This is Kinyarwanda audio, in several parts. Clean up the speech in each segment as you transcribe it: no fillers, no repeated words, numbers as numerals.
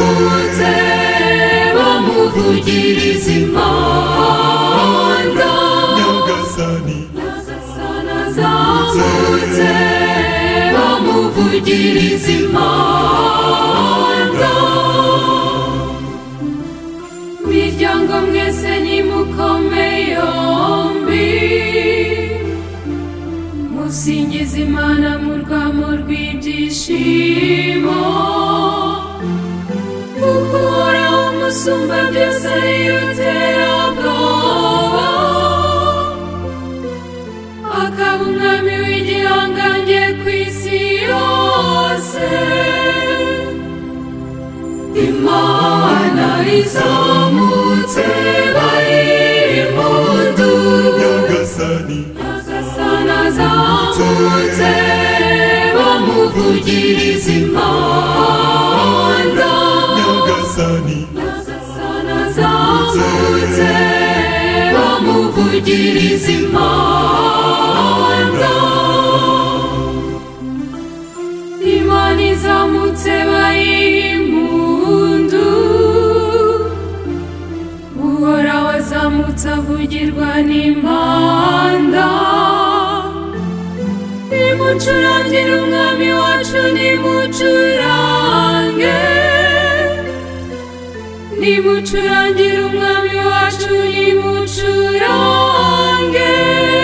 zamutse bamuvugiriza impanda Nyagasani zamutse bamuvugiriza impanda miryango mwese nimukome yombi musingiza Imana mu rwamo rw'ibyishimo uhoraho umusumba byose ariyo terabwoba akaba umwami w'igihangange ku isi yose Imana izamutse bayimpundu Nyagasani zamutse bamuvugiriza impanda Nyagasani zamutse bamuvugiriza impanda Imana izamutse bayimpundu uhoraho azamutse avugirwa n'impanda nimucurangire umwami wacu nimucurangire umwami wacu nimucurange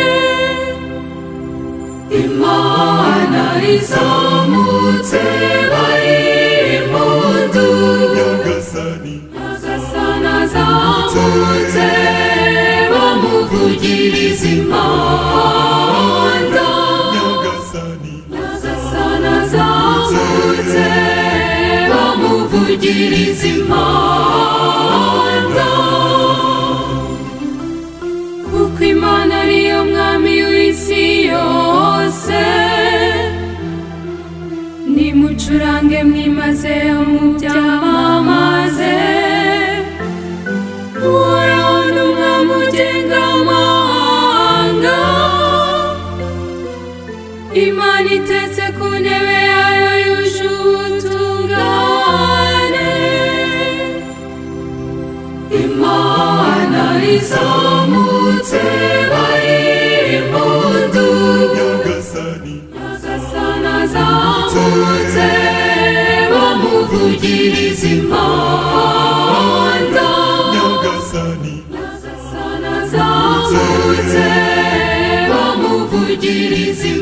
Imana izamutse bayimpundu Nyagasani zamutse bamuvugiriza impanda Nyagasani zamutse bamuvugiriza impanda kuko Imana ariyo mwami w'isi yose nimucurange mwimaze mubyamamaze uhoraho ni umwami ugenga amahanga Imana itetse ku ntebe yayo yuje ubutungane Imana izamutse bayimpundu Nyagasani zamutse bamuvugiriza impanda Nyagasani zamutse bamuvugiriza